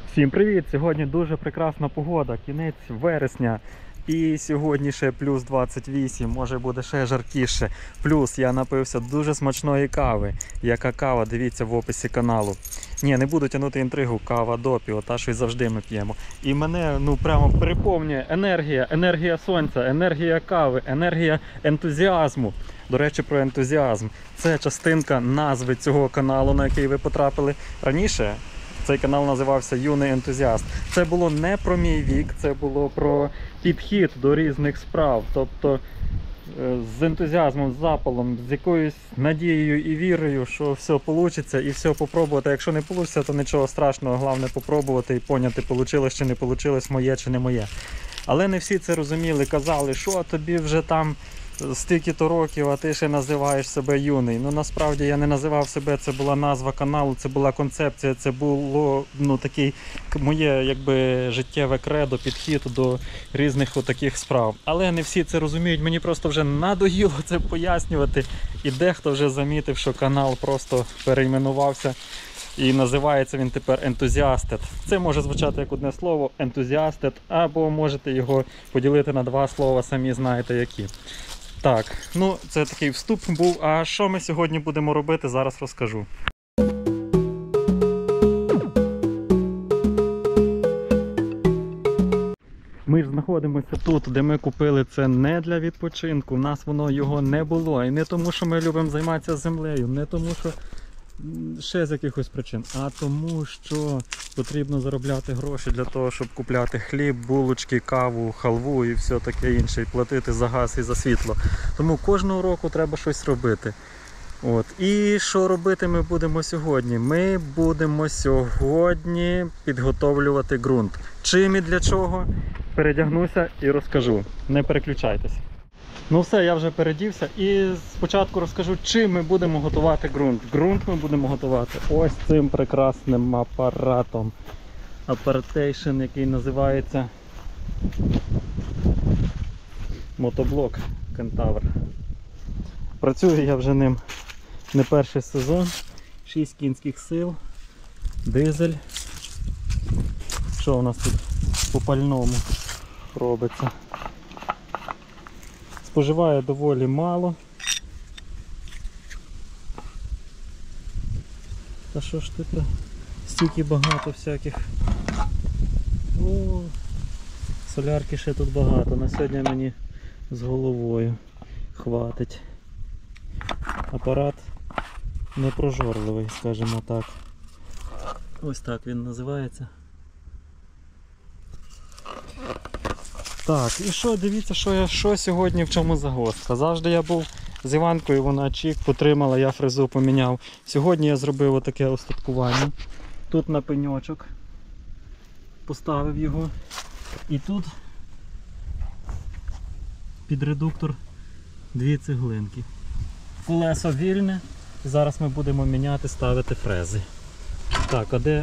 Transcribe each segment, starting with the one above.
Всім привіт! Сьогодні дуже прекрасна погода, кінець вересня. І сьогодні ще плюс 28, може буде ще жаркіше. Плюс я напився дуже смачної кави. Яка кава, дивіться в описі каналу. Ні, не буду тягнути інтригу, кава допіо, та що й завжди ми п'ємо. І мене прямо переповнює енергія сонця, енергія кави, енергія ентузіазму. До речі, про ентузіазм. Це частинка назви цього каналу, на який ви потрапили раніше. Цей канал називався Юний ентузіаст. Це було не про мій вік, це було про підхід до різних справ. Тобто з ентузіазмом, з запалом, з якоюсь надією і вірою, що все вийде і все попробувати. Якщо не вийде, то нічого страшного, головне попробувати і поняти, вийшло чи не вийшло, моє чи не моє. Але не всі це розуміли, казали, що тобі вже там стільки-то років, а ти ще називаєш себе юний. Ну насправді я не називав себе, це була назва каналу, це була концепція, це було такий моє життєве кредо, підхід до різних таких справ. Але не всі це розуміють, мені просто вже надоїло це пояснювати. І дехто вже замітив, що канал просто перейменувався. І називається він тепер Enthusiasted. Це може звучати як одне слово Enthusiasted, або можете його поділити на два слова, самі знаєте які. Так, це такий вступ був. А що ми сьогодні будемо робити, зараз розкажу. Ми ж знаходимося тут, де ми купили це не для відпочинку. У нас його не було. І не тому, що ми любимо займатися землею, не тому, що ще з якихось причин, а тому, що потрібно заробляти гроші для того, щоб купляти хліб, булочки, каву, халву і все таке інше, і платити за газ і за світло. Тому кожного року треба щось робити. І що робити ми будемо сьогодні? Ми будемо сьогодні підготовлювати ґрунт. Чим і для чого? Передягнуся і розкажу. Не переключайтесь. Все, я вже передівся і спочатку розкажу, чим ми будемо готувати ґрунт. Ґрунт ми будемо готувати ось цим прекрасним апаратом. Апаратейшн, який називається мотоблок Кентавр. Працюю я вже ним не перший сезон. 6 кінських сил, дизель. Що у нас тут по пальному робиться? Споживає доволі мало. Та що ж тут стільки багато всяких. Солярки ще тут багато. На сьогодні мені з головою хватить. Апарат непрожорливий, скажімо так. Ось так він називається. Так, і що, дивіться, що сьогодні в чому загвоздка. Завжди я був з Іванкою, вона чік потримала, я фрезу поміняв. Сьогодні я зробив отаке остаткування. Тут на пеньочок поставив його. І тут під редуктор 2 цеглинки. Колесо вільне. І зараз ми будемо міняти, ставити фрези. Так, а де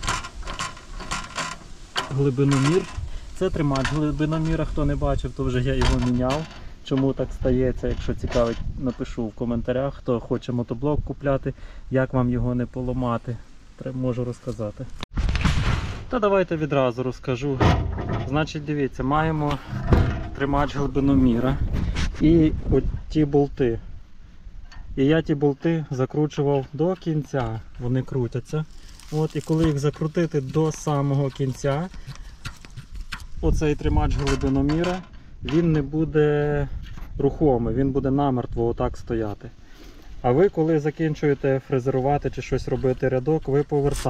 глибиномір? Це тримач глибиноміра, хто не бачив, то вже я його міняв. Чому так стається, якщо цікавить, напишу в коментарях, хто хоче мотоблок купляти, як вам його не поламати. Можу розказати. Та давайте відразу розкажу. Значить, дивіться, маємо тримач глибиноміра і от ті болти. І я ті болти закручував до кінця, вони крутяться. І коли їх закрутити до самого кінця, оцей тримач глибиноміра, він не буде рухомий, він буде намертво отак стояти. А ви, коли закінчуєте фрезерувати чи щось робити рядок, ви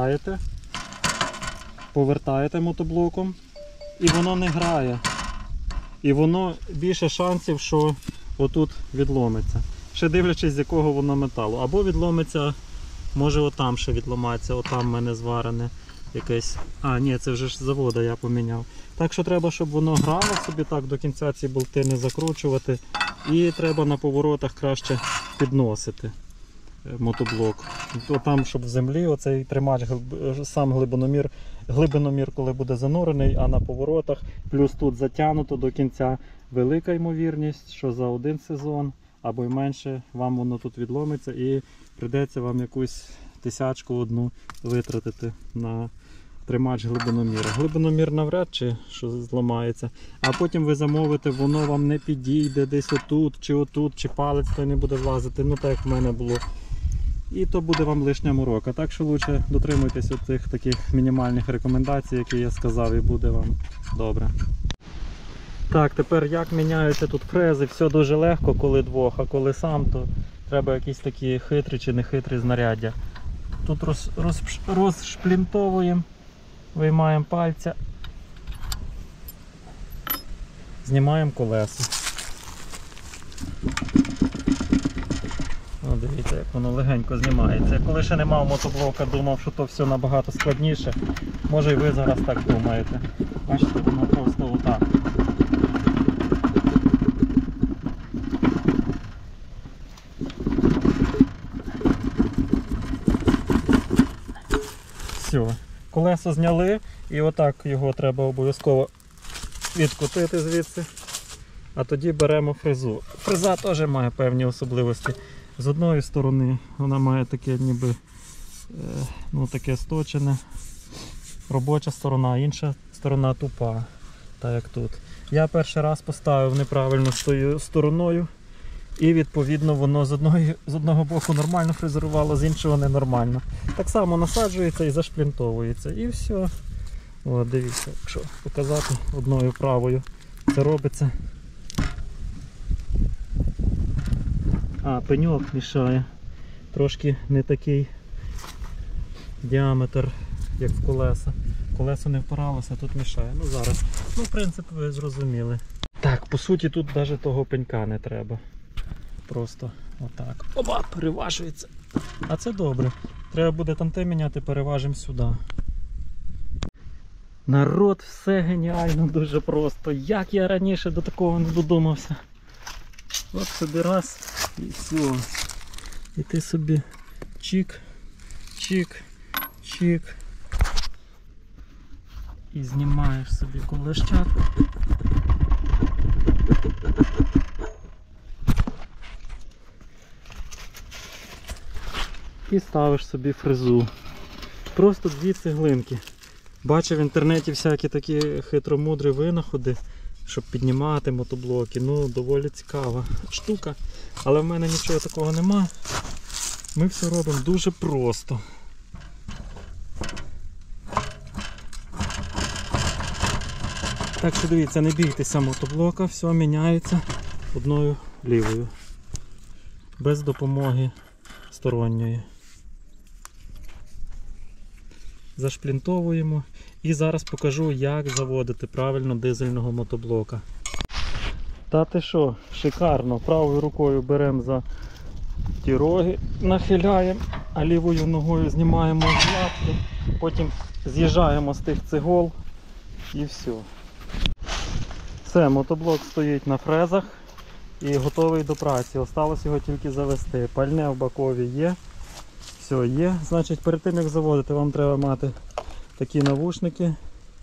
повертаєте мотоблоком, і воно не грає. І воно більше шансів, що отут відломиться. Ще дивлячись, з якого воно металу. Або відломиться, може отам ще відломається, отам в мене зварене якесь. Ні, це вже ж з заводу я поміняв. Так що треба, щоб воно грало собі так, до кінця ці болти не закручувати. І треба на поворотах краще підносити мотоблок. Там, щоб в землі оцей тримач, сам глибиномір, коли буде занурений, а на поворотах, плюс тут затягнуто до кінця, велика ймовірність, що за один сезон або й менше вам воно тут відломиться і прийдеться вам якусь тисячку одну витратити на тримач глибиноміра. Глибиномір навряд чи що зламається. А потім ви замовите, воно вам не підійде десь отут, чи палець той не буде влазити. Ну так як в мене було. І то буде вам лишня морока. Так що краще дотримуйтесь цих таких мінімальних рекомендацій, які я сказав, і буде вам добре. Так, тепер як міняються тут фрези. Все дуже легко, коли двох, а коли сам, то треба якісь такі хитрі чи не хитрі знаряддя. Тут розшплінтовуємо, виймаємо пальця, знімаємо колесо. О, дивіться, як воно легенько знімається. Коли ще не мав мотоблока, думав, що то все набагато складніше. Може і ви зараз так думаєте. Бачите, воно просто отак. Все, колесо зняли і отак його треба обов'язково відкотити звідси. А тоді беремо фрезу. Фреза теж має певні особливості. З одної сторони вона має таке ніби таке сточене, робоча сторона, інша сторона тупа, так як тут. Я перший раз поставив неправильно стороною і відповідно воно з одного боку нормально фрезерувало, з іншого ненормально. Так само насаджується і зашплінтовується. І все. О, дивіться, якщо показати одною правою, це робиться. А, пеньок мішає. Трошки не такий діаметр, як в колеса. Колесо не впиралося, тут мішає. Ну зараз. Ну, в принципі, ви зрозуміли. Так, по суті, тут навіть того пенька не треба. Просто отак. Оба, переважується. А це добре. Треба буде там те міняти, переважимо сюди. Народ, все геніально, дуже просто. Як я раніше до такого не додумався. От собі раз і все. І ти собі чик, чик, чик. І знімаєш собі колещатку. І ставиш собі фрезу. Просто дві цеглинки. Бачив в інтернеті всякі такі хитромудрі винаходи, щоб піднімати мотоблоки. Ну, доволі цікава штука. Але в мене нічого такого нема. Ми все робимо дуже просто. Так що дивіться, не бійтеся мотоблока, все міняється одною лівою. Без допомоги сторонньої. Зашплінтовуємо. І зараз покажу, як заводити правильно дизельного мотоблока. Та ти що, шикарно. Правою рукою беремо за ті роги, нахиляємо, а лівою ногою знімаємо з лапки, потім з'їжджаємо з тих цегол і все. Все, мотоблок стоїть на фрезах і готовий до праці. Осталось його тільки завести. Пальне в бакові є. Все, є. Значить, перед тим як заводити, вам треба мати такі навушники.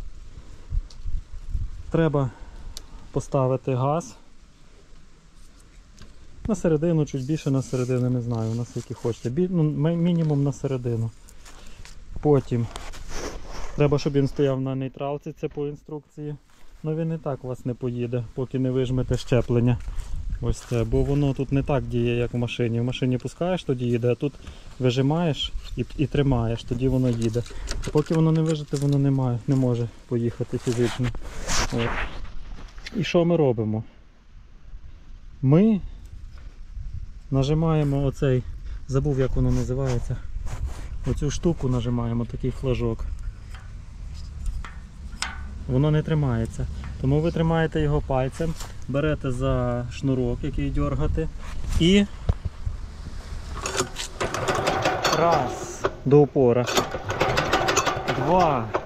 Треба поставити газ. На середину, чуть більше на середину, не знаю, у нас які хочете. Мінімум на середину. Потім треба, щоб він стояв на нейтралці, це по інструкції. Ну він і так у вас не поїде, поки не вижмете щеплення. Ось це, бо воно тут не так діє, як в машині. В машині пускаєш, тоді їде, а тут вижимаєш і тримаєш, тоді воно їде. Поки воно не вижите, воно не може поїхати фізично. От. І що ми робимо? Ми нажимаємо оцей, забув як воно називається, оцю штуку нажимаємо, такий флажок. Воно не тримається. Тому ви тримаєте його пальцем, берете за шнурок, який дьоргати, і раз, до упора, 2,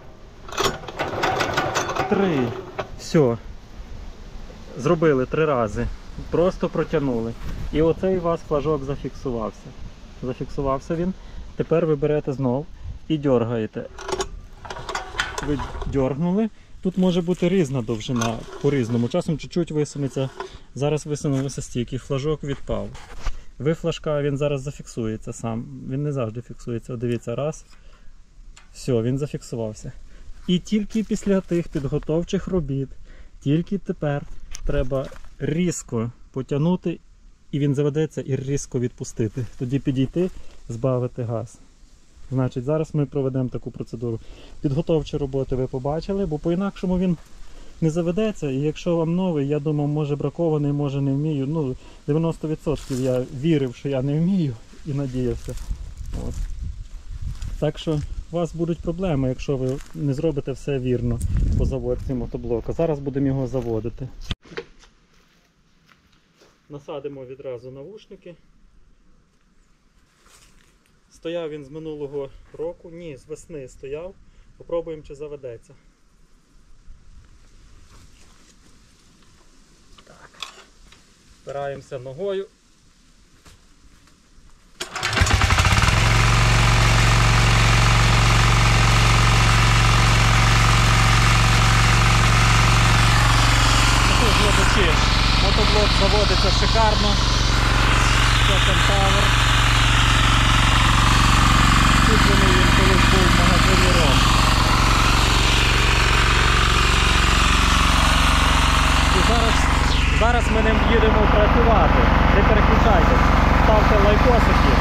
3, все. Зробили 3 рази. Просто протягнули. І оцей у вас флажок зафіксувався. Зафіксувався він. Тепер ви берете знов і дьоргаєте. Ви дьоргнули. Тут може бути різна довжина по-різному. Часом чуть-чуть висунеться. Зараз висунулося стільки. Флажок відпав. Ви флажка, він зараз зафіксується сам. Він не завжди фіксується. О, дивіться, раз. Все, він зафіксувався. І тільки після тих підготовчих робіт, тільки тепер треба різко потягнути, і він заведеться, і різко відпустити. Тоді підійти, збавити газ. Значить, зараз ми проведемо таку процедуру. Підготовчі роботи ви побачили, бо по-інакшому він не заведеться. І якщо вам новий, я думав, може бракований, може не вмію. Ну, 90% я вірив, що я не вмію, і надіявся. От. Так що у вас будуть проблеми, якщо ви не зробите все вірно по заводці мотоблока. Зараз будемо його заводити. Насадимо відразу навушники. Стояв він з минулого року, ні, з весни стояв. Попробуємо, чи заведеться. Так. Впираємося ногою. Мотоблок заводиться шикарно. Це Кентавр. Куплений він колись був в магазині Ром. І зараз ми ним їдемо працювати. Не переключайтесь, ставте лайкосики.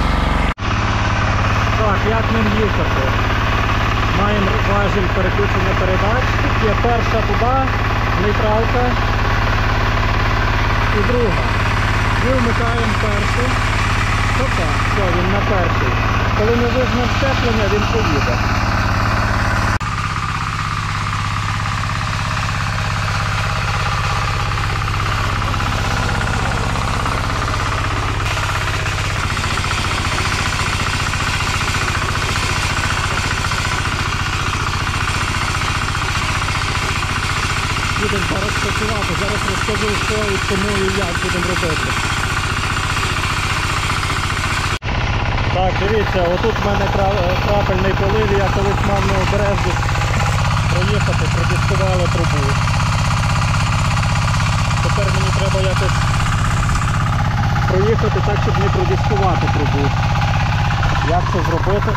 Так, як ним їхати? Маємо важіль переключення передач. Тут є перша туди, нейтралка. І друга. Ми вмикаємо першу. Тобто, все, він на перший. Коли ми вижмемо щеплення, він поїде. Будемо зараз працювати, зараз розкажу, що і чому і як будемо робити. Так, дивіться, отут в мене крапельний полив, я колись мав на обережку проїхати, продискували трубу. Тепер мені треба якось проїхати так, щоб не продискувати трубу. Як це зробити?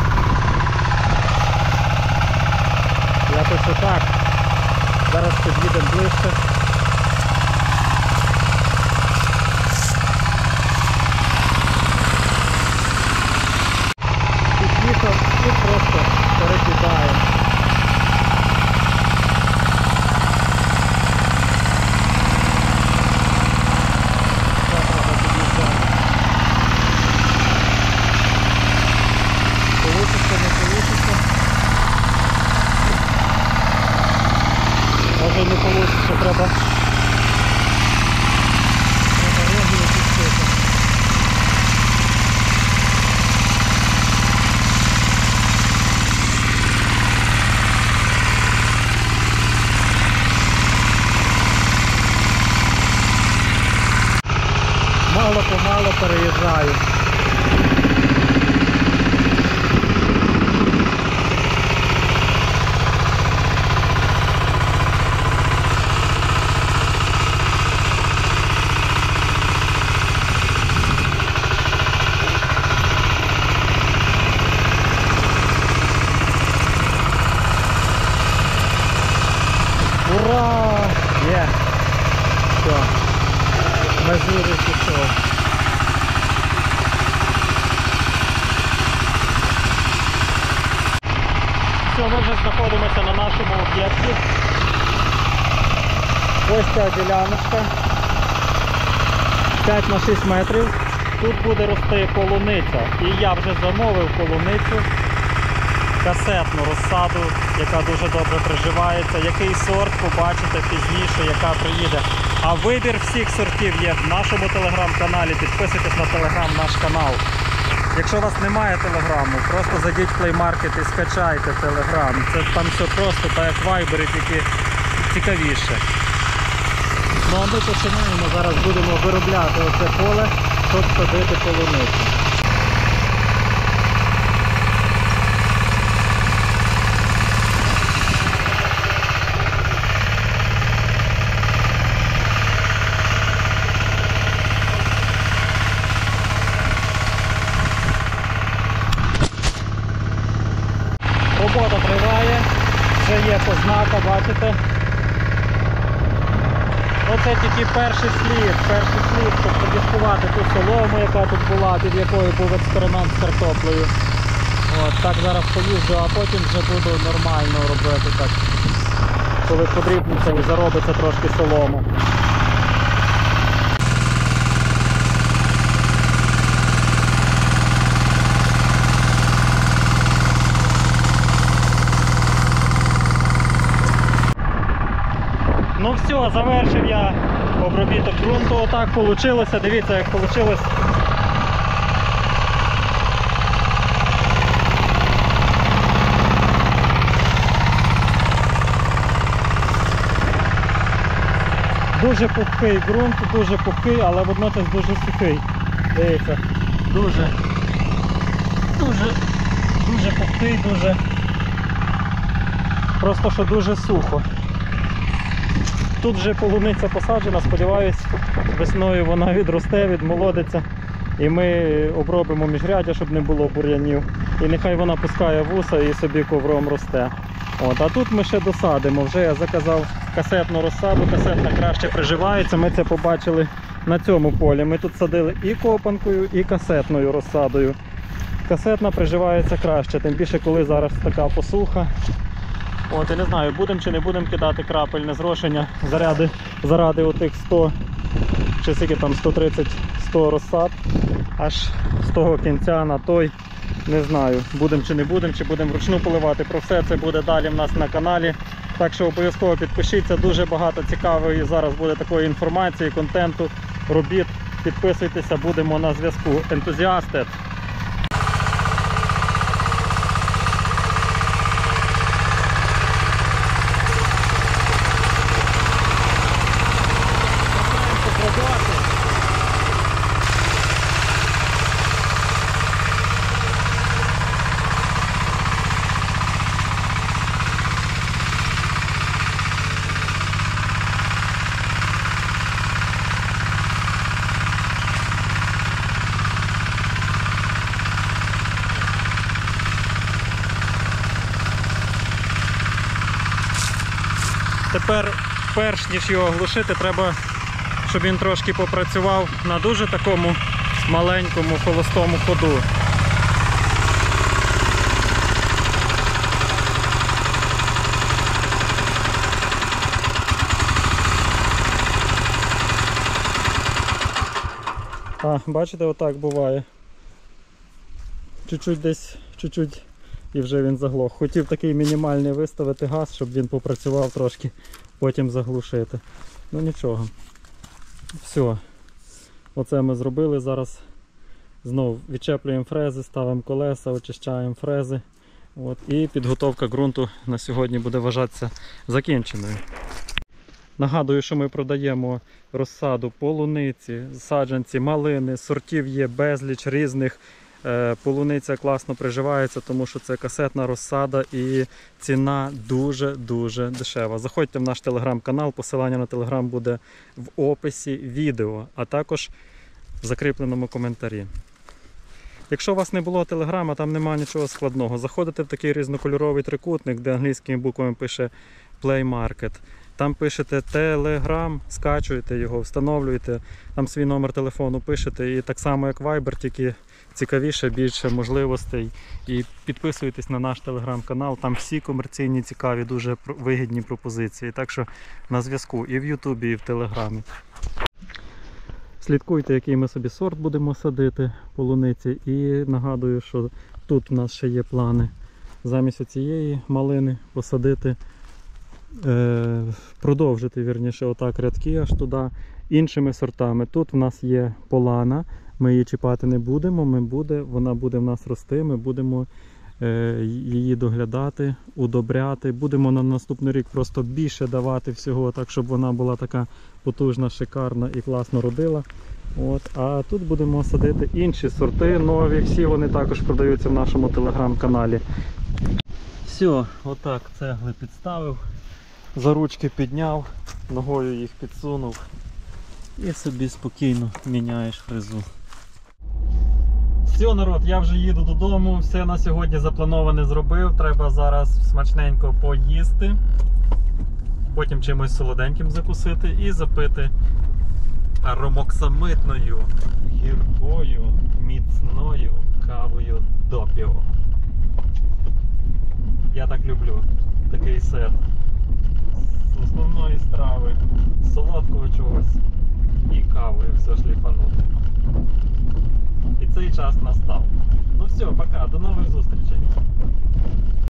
Якось отак. Зараз під'їдемо ближче. Під'їхав і просто перекидаємо. Получиться, не получиться. Може не получиться, треба розгляд пустити. Мало-помало переїжджаю. Ура! Є! Все. Мазури пішов. Все, ми вже знаходимося на нашому об'єкті. Ось ця діляночка. 5 на 6 метрів. Тут буде рости полуниця. І я вже замовив полуницю. Касетну розсаду, яка дуже добре приживається. Який сорт, побачите пізніше, яка приїде. А вибір всіх сортів є в нашому телеграм-каналі. Підписуйтесь на телеграм, наш канал. Якщо у вас немає телеграму, просто зайдіть в Play Market і скачайте телеграм. Це там все просто, так як вайбери, тільки цікавіше. Ну а ми починаємо, зараз будемо виробляти оце поле, щоб садити полуницю. Робота триває, вже є познака, бачите? Оце тільки перший слід, щоб продискувати ту солому, яка тут була, під якою був експеримент з картоплею. От, так зараз поїжджу, а потім вже буду нормально робити так, коли подрібнеться і заробиться трошки солому. Ну все, завершив я обробіток ґрунту. Отак вийшло. Дивіться, як вийшло. Дуже пухкий ґрунт, дуже пухкий, але водночас дуже сухий. Дивіться, дуже пухкий, просто що дуже сухо. Тут вже полуниця посаджена, сподіваюсь, весною вона відросте, відмолодиться. І ми обробимо міжряддя, щоб не було бур'янів. І нехай вона пускає вуса і собі ковром росте. От, а тут ми ще досадимо. Вже я заказав касетну розсаду, касетна краще приживається. Ми це побачили на цьому полі. Ми тут садили і копанкою, і касетною розсадою. Касетна приживається краще, тим більше коли зараз така посуха. От, я не знаю, будемо чи не будемо кидати крапельне зрошення заради отих 100, чи скільки там 130-100 розсад, аж з того кінця на той, не знаю, будемо чи не будемо, чи будемо вручну поливати. Про все це буде далі в нас на каналі. Так що обов'язково підпишіться, дуже багато цікавої зараз буде такої інформації, контенту, робіт. Підписуйтеся, будемо на зв'язку. Ентузіасти! Тепер, перш ніж його глушити, треба, щоб він трошки попрацював на дуже такому маленькому холостому ходу. Бачите, отак буває. Чуть-чуть і вже він заглох. Хотів такий мінімальний виставити газ, щоб він попрацював трошки, потім заглушити. Ну нічого. Все. Оце ми зробили. Зараз знову відчеплюємо фрези, ставимо колеса, очищаємо фрези. От. І підготовка ґрунту на сьогодні буде вважатися закінченою. Нагадую, що ми продаємо розсаду полуниці, саджанці, малини, сортів є безліч різних. Полуниця класно приживається, тому що це касетна розсада і ціна дуже-дуже дешева. Заходьте в наш телеграм-канал, посилання на телеграм буде в описі відео, а також в закріпленому коментарі. Якщо у вас не було телеграма, там немає нічого складного. Заходите в такий різнокольоровий трикутник, де англійськими буквами пише Play Market. Там пишете Telegram, скачуєте його, встановлюєте, там свій номер телефону пишете, і так само як Viber, тільки цікавіше, більше можливостей. І підписуйтесь на наш телеграм-канал, там всі комерційні, цікаві, дуже вигідні пропозиції. Так що на зв'язку і в Ютубі, і в Телеграмі. Слідкуйте, який ми собі сорт будемо садити полуниці. І нагадую, що тут у нас ще є плани замість цієї малини посадити, продовжити, вірніше, отак рядки аж туди іншими сортами. Тут в нас є полана, ми її чіпати не будемо, вона буде в нас рости, ми будемо її доглядати, удобряти. Будемо на наступний рік просто більше давати всього, так щоб вона була така потужна, шикарна і класно родила. От. А тут будемо садити інші сорти нові, всі вони також продаються в нашому телеграм-каналі. Все, отак цегли підставив, за ручки підняв, ногою їх підсунув і собі спокійно міняєш фрезу. Все, народ, я вже їду додому, все на сьогодні заплановане зробив. Треба зараз смачненько поїсти, потім чимось солоденьким закусити і запити аромоксамитною, гіркою, міцною кавою допіо. Я так люблю такий сет з основної страви, солодкого чогось і кавою все шліфанути. І цей час настав. Ну все, пока, до нових зустрічей.